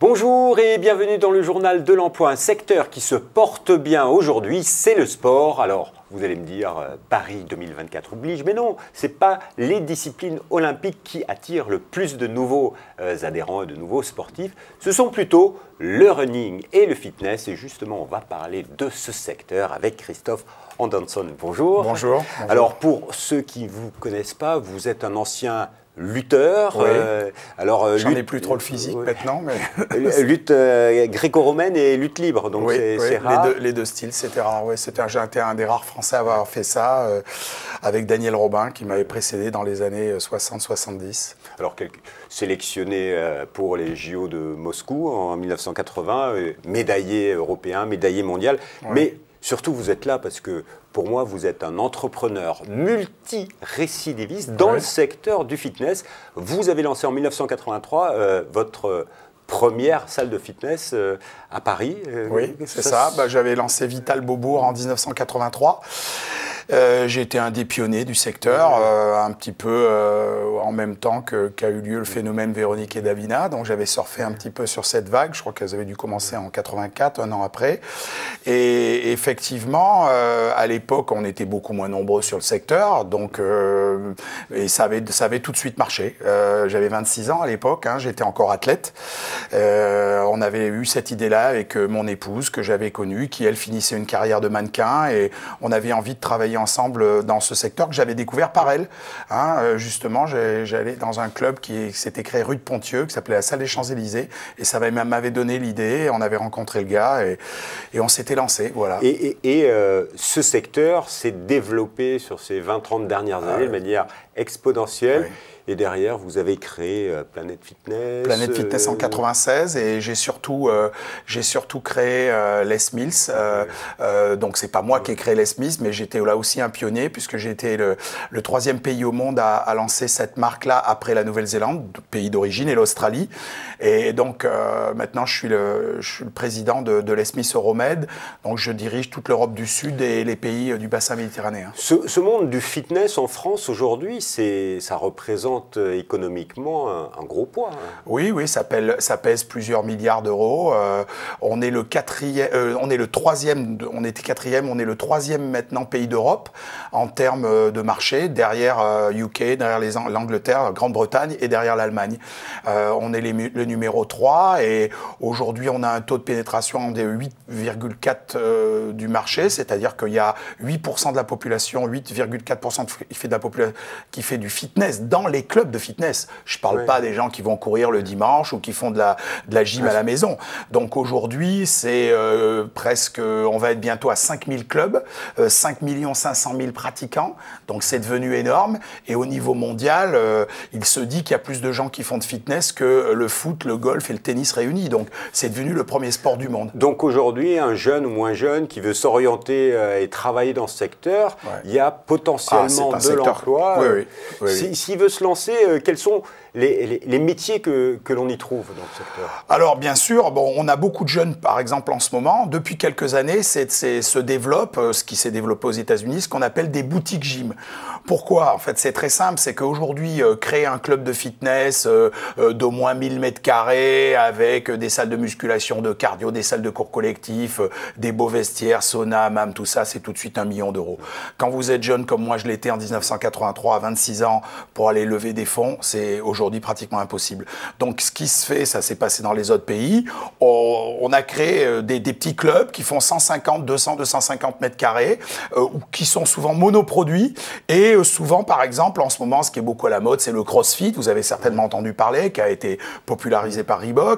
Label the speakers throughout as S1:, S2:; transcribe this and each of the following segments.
S1: Bonjour et bienvenue dans le journal de l'emploi. Un secteur qui se porte bien aujourd'hui, c'est le sport. Alors, vous allez me dire, Paris 2024 oblige, mais non, ce n'est pas les disciplines olympiques qui attirent le plus de nouveaux adhérents et de nouveaux sportifs. Ce sont plutôt le running et le fitness. Et justement, on va parler de ce secteur avec Christophe Anderson. Bonjour.
S2: Bonjour.
S1: Alors, pour ceux qui ne vous connaissent pas, vous êtes un ancien lutteur.
S2: Oui. J'en ai plus trop le physique maintenant, mais
S1: lutte gréco-romaine et lutte libre, donc
S2: oui,
S1: c'est rare.
S2: Les deux styles, c'était rare. Ouais, j'ai été un des rares Français à avoir fait ça, avec Daniel Robin, qui m'avait précédé dans les années 60-70.
S1: Alors, sélectionné pour les JO de Moscou en 1980, médaillé européen, médaillé mondial, ouais. Mais surtout, vous êtes là parce que, pour moi, vous êtes un entrepreneur multi-récidiviste dans le secteur du fitness. Vous avez lancé en 1983 votre première salle de fitness à Paris.
S2: Oui, c'est ça. J'avais lancé Vital Beaubourg en 1983. J'ai été un des pionniers du secteur, un petit peu en même temps qu'a eu lieu le phénomène Véronique et Davina. Donc j'avais surfé un petit peu sur cette vague. Je crois qu'elles avaient dû commencer en 84, un an après. Et effectivement, à l'époque, on était beaucoup moins nombreux sur le secteur. Donc, et ça avait tout de suite marché. J'avais 26 ans à l'époque, hein, j'étais encore athlète. On avait eu cette idée-là avec mon épouse que j'avais connue, qui elle finissait une carrière de mannequin. Et on avait envie de travailler ensemble dans ce secteur que j'avais découvert par elle. Hein, justement, j'allais dans un club qui s'était créé rue de Pontieux, qui s'appelait la Salle des Champs-Élysées, et ça m'avait donné l'idée, on avait rencontré le gars, et on s'était lancé, voilà.
S1: Et ce secteur s'est développé sur ces 20-30 dernières années de manière exponentielle. Oui. Et derrière, vous avez créé Planet Fitness.
S2: Planet Fitness en 96, et j'ai surtout créé Les Mills. Donc c'est pas moi qui ai créé Les Mills, mais j'étais là aussi un pionnier, puisque j'ai été le troisième pays au monde à lancer cette marque-là après la Nouvelle-Zélande, pays d'origine, et l'Australie. Et donc maintenant, je suis le président de Les Mills Euromed. Donc je dirige toute l'Europe du Sud et les pays du bassin méditerranéen.
S1: Ce monde du fitness en France aujourd'hui, ça représente économiquement un gros poids. Hein.
S2: Oui, ça pèse plusieurs milliards d'euros. On est le troisième, on était quatrième, on est le troisième maintenant pays d'Europe en termes de marché, derrière UK, derrière l'Angleterre, Grande-Bretagne et derrière l'Allemagne. On est le numéro 3, et aujourd'hui on a un taux de pénétration de 8,4 du marché, c'est-à-dire qu'il y a 8% de la population, 8,4% qui fait du fitness dans les clubs de fitness. Je ne parle pas des gens qui vont courir le dimanche ou qui font de la gym à la maison. Donc aujourd'hui, c'est presque, on va être bientôt à 5000 clubs, 5 500 000 pratiquants. Donc c'est devenu énorme. Et au niveau mondial, il se dit qu'il y a plus de gens qui font de fitness que le foot, le golf et le tennis réunis. Donc c'est devenu le premier sport du monde.
S1: Donc aujourd'hui, un jeune ou moins jeune qui veut s'orienter et travailler dans ce secteur, il y a potentiellement de l'emploi. S'il veut se lancer, quels sont les métiers que l'on y trouve dans ce secteur?
S2: Alors bien sûr, on a beaucoup de jeunes par exemple en ce moment. Depuis quelques années, se développe, ce qui s'est développé aux États-Unis, ce qu'on appelle des boutiques gym. Pourquoi? En fait, c'est très simple, c'est qu'aujourd'hui, créer un club de fitness d'au moins 1000 m² avec des salles de musculation, de cardio, des salles de cours collectifs, des beaux vestiaires, sauna, hammam, tout ça, c'est tout de suite 1 million d'euros. Quand vous êtes jeune comme moi, je l'étais en 1983 à 26 ans, pour aller lever des fonds, c'est aujourd'hui pratiquement impossible. Donc ce qui se fait, ça s'est passé dans les autres pays, on a créé des petits clubs qui font 150, 200, 250 m², qui sont souvent monoproduits, et souvent par exemple en ce moment, ce qui est beaucoup à la mode, c'est le CrossFit, vous avez certainement entendu parler, qui a été popularisé par Reebok,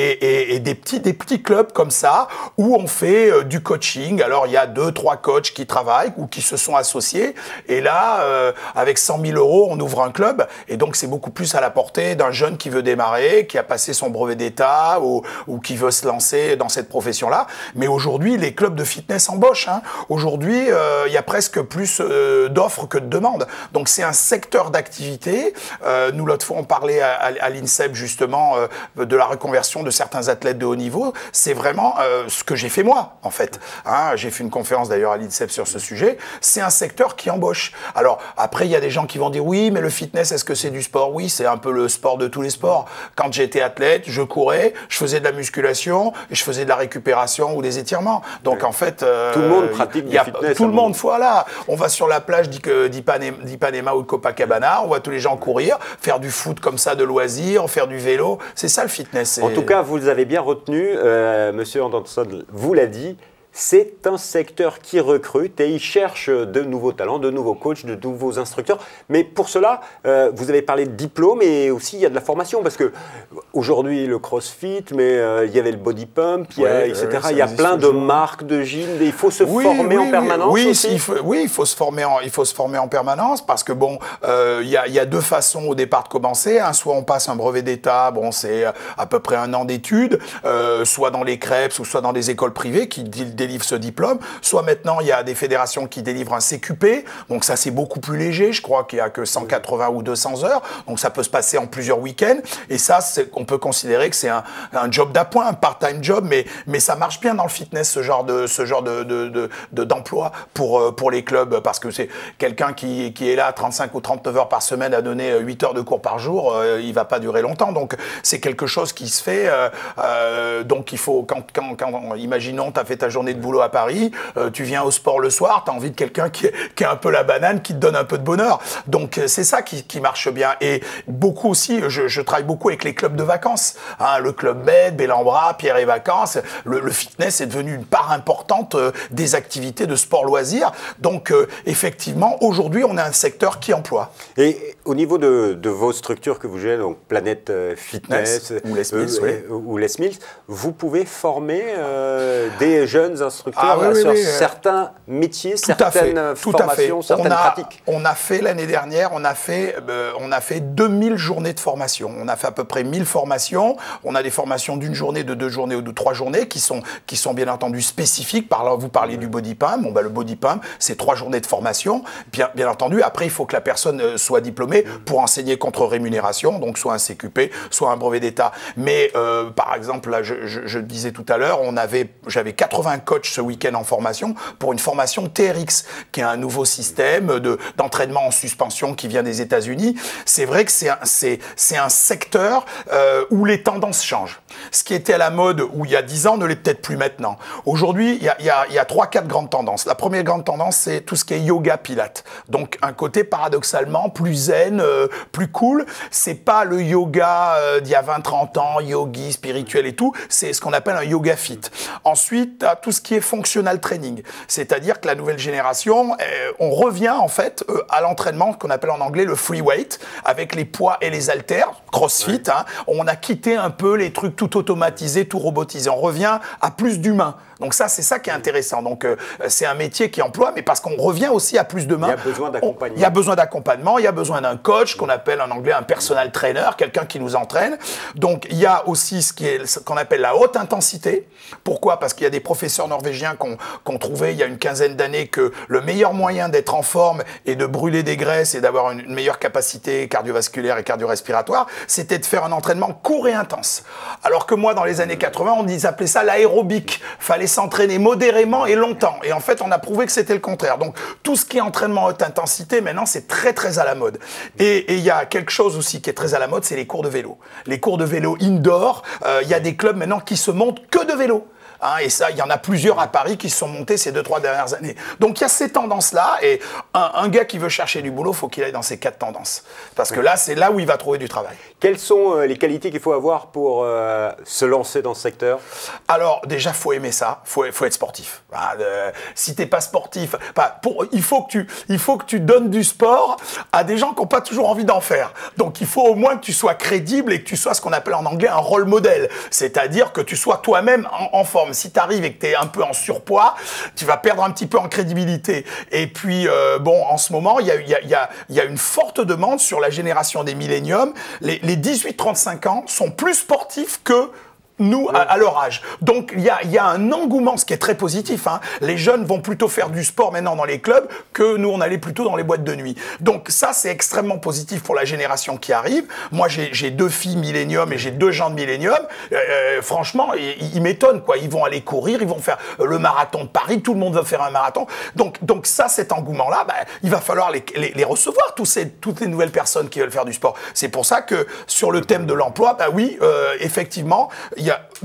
S2: et des petits clubs comme ça, où on fait du coaching. Alors il y a 2-3 coachs qui travaillent ou qui se sont associés, et là, avec 100 000 euros, on ouvre un club, et donc c'est beaucoup plus à la portée d'un jeune qui veut démarrer, qui a passé son brevet d'État ou qui veut se lancer dans cette profession-là. Mais aujourd'hui, les clubs de fitness embauchent. Hein. Aujourd'hui, il y a presque plus d'offres que de demandes. Donc c'est un secteur d'activité. Nous, l'autre fois, on parlait à l'INSEP justement de la reconversion de certains athlètes de haut niveau. C'est vraiment ce que j'ai fait moi, en fait. Hein, j'ai fait une conférence d'ailleurs à l'INSEP sur ce sujet. C'est un secteur qui embauche. Alors après, il y a des gens qui vont dire oui, mais le fitness, est-ce que c'est du sport? Oui, c'est un peu le sport de tous les sports. Quand j'étais athlète, je courais, je faisais de la musculation, et je faisais de la récupération ou des étirements. Donc en fait,
S1: tout le monde pratique du fitness.
S2: Tout le monde, voilà. On va sur la plage d'Ipanema ou de Copacabana, on voit tous les gens courir, faire du foot comme ça de loisirs, faire du vélo. C'est ça le fitness.
S1: En tout cas, vous avez bien retenu, Monsieur Anderson vous l'a dit, c'est un secteur qui recrute et il cherche de nouveaux talents, de nouveaux coachs, de nouveaux instructeurs. Mais pour cela, vous avez parlé de diplôme et aussi il y a de la formation parce que aujourd'hui le CrossFit, mais il y avait le body pump, etc. Il y a plein de marques de gym. Il faut se former en permanence.
S2: Il faut se former en permanence parce que bon, il y a deux façons au départ de commencer. Soit on passe un brevet d'État, bon c'est à peu près 1 an d'études, soit dans les CREPS ou soit dans des écoles privées qui délivre ce diplôme, soit maintenant il y a des fédérations qui délivrent un CQP, donc ça c'est beaucoup plus léger, je crois qu'il n'y a que 180 ou 200 heures, donc ça peut se passer en plusieurs week-ends, et ça on peut considérer que c'est un job d'appoint, un part-time job, mais ça marche bien dans le fitness, ce genre d'emploi pour les clubs, parce que c'est quelqu'un qui est là 35 ou 39 heures par semaine à donner 8 heures de cours par jour, il va pas durer longtemps, donc c'est quelque chose qui se fait, donc il faut, quand imaginons, tu as fait ta journée de boulot à Paris, tu viens au sport le soir, tu as envie de quelqu'un qui est un peu la banane, qui te donne un peu de bonheur. Donc c'est ça qui marche bien. Et beaucoup aussi, je travaille beaucoup avec les clubs de vacances. Hein, le Club Med, Bellambra, Pierre et Vacances. Le fitness est devenu une part importante des activités de sport loisirs. Donc effectivement, aujourd'hui, on a un secteur qui emploie.
S1: Et au niveau de vos structures que vous gérez, donc Planète Fitness ou Les Mills, vous pouvez former des jeunes instructeurs sur certains métiers, certaines formations, certaines pratiques.
S2: On a fait l'année dernière, on a fait 2000 journées de formation. On a fait à peu près 1000 formations. On a des formations d'1 journée, de 2 journées ou de 3 journées qui sont bien entendu spécifiques. Vous parliez du body pump. Bon, le body pump, c'est 3 journées de formation. Bien entendu, après, il faut que la personne soit diplômée pour enseigner contre rémunération, donc soit un CQP, soit un brevet d'État. Mais par exemple, là, je disais tout à l'heure, j'avais 80 coachs ce week-end en formation pour une formation TRX, qui est un nouveau système d'entraînement en suspension qui vient des États-Unis. C'est vrai que c'est un secteur où les tendances changent. Ce qui était à la mode où il y a 10 ans ne l'est peut-être plus maintenant. Aujourd'hui, il y a 3-4 grandes tendances. La première grande tendance, c'est tout ce qui est yoga pilate. Donc un côté paradoxalement plus zen, plus cool. C'est pas le yoga d'il y a 20-30 ans, yogi, spirituel et tout. C'est ce qu'on appelle un yoga fit. Ensuite, à tout ce qui est functional training. C'est-à-dire que la nouvelle génération, on revient en fait à l'entraînement qu'on appelle en anglais le free weight, avec les poids et les haltères, CrossFit. Hein. On a quitté un peu les trucs tout automatisés, tout robotisés. On revient à plus d'humain. Donc ça, c'est ça qui est intéressant. Donc c'est un métier qui emploie, mais parce qu'on revient aussi à plus de mains.
S1: Il y a besoin d'accompagnement.
S2: Il y a besoin d'accompagnement, il y a besoin d'un coach qu'on appelle en anglais un personal trainer, quelqu'un qui nous entraîne. Donc il y a aussi ce qu'on appelle la haute intensité. Pourquoi? Parce qu'il y a des professeurs norvégiens qu'on trouvait il y a une quinzaine d'années que le meilleur moyen d'être en forme et de brûler des graisses et d'avoir une meilleure capacité cardiovasculaire et cardio-respiratoire, c'était de faire un entraînement court et intense. Alors que moi, dans les années 80, on appelait ça l'aérobic. Fallait s'entraîner modérément et longtemps. Et en fait, on a prouvé que c'était le contraire. Donc, tout ce qui est entraînement haute intensité, maintenant, c'est très, très à la mode. Et il y a quelque chose aussi qui est très à la mode, c'est les cours de vélo. Les cours de vélo indoor, il y a des clubs maintenant qui se montent que de vélo. Hein, et ça, il y en a plusieurs à Paris qui se sont montés ces 2-3 dernières années. Donc il y a ces tendances-là, et un gars qui veut chercher du boulot, faut qu'il aille dans ces 4 tendances. Parce que là, c'est là où il va trouver du travail.
S1: Quelles sont les qualités qu'il faut avoir pour se lancer dans ce secteur?
S2: Alors déjà, faut aimer ça, faut être sportif. Si t'es pas sportif, il faut que tu donnes du sport à des gens qui n'ont pas toujours envie d'en faire. Donc il faut au moins que tu sois crédible et que tu sois ce qu'on appelle en anglais un role model. C'est-à-dire que tu sois toi-même en forme. Si tu arrives et que tu es un peu en surpoids, tu vas perdre un petit peu en crédibilité. Et puis, bon, en ce moment, il y a une forte demande sur la génération des milléniums. Les 18-35 ans sont plus sportifs que nous, à leur âge. Donc, il y a un engouement, ce qui est très positif. Hein. Les jeunes vont plutôt faire du sport maintenant dans les clubs que nous, on allait plutôt dans les boîtes de nuit. Donc, ça, c'est extrêmement positif pour la génération qui arrive. Moi, j'ai 2 filles Millennium et j'ai 2 gens de Millennium. Franchement, ils m'étonnent, quoi. Ils vont aller courir, ils vont faire le marathon de Paris. Tout le monde va faire un marathon. Donc ça, cet engouement-là, il va falloir les recevoir, toutes les nouvelles personnes qui veulent faire du sport. C'est pour ça que, sur le thème de l'emploi, oui, effectivement, il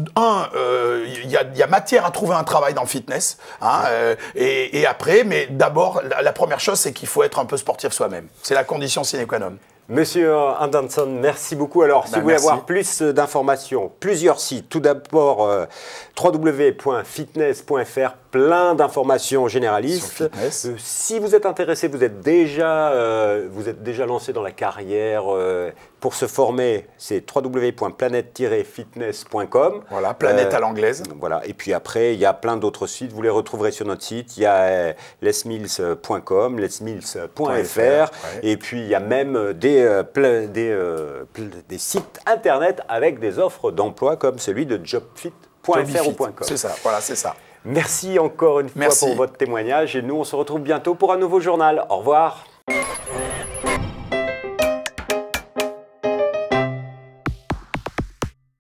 S2: y a matière à trouver un travail dans le fitness, hein, et après, mais d'abord, la première chose, c'est qu'il faut être un peu sportif soi-même. C'est la condition sine qua non.
S1: Monsieur Anderson, merci beaucoup. Alors, si vous voulez avoir plus d'informations, plusieurs sites. Tout d'abord, www.fitness.fr, plein d'informations généralistes. Si vous êtes intéressé, vous êtes déjà lancé dans la carrière pour se former, c'est www.planète-fitness.com.
S2: Voilà, planète à l'anglaise.
S1: Voilà, et puis après, il y a plein d'autres sites. Vous les retrouverez sur notre site. Il y a lesmills.com, lesmills.fr, ouais. Et puis il y a même des sites internet avec des offres d'emploi comme celui de jobfit.fr ou .com.
S2: C'est ça, voilà, c'est ça.
S1: Merci encore une fois pour votre témoignage et nous on se retrouve bientôt pour un nouveau journal. Au revoir.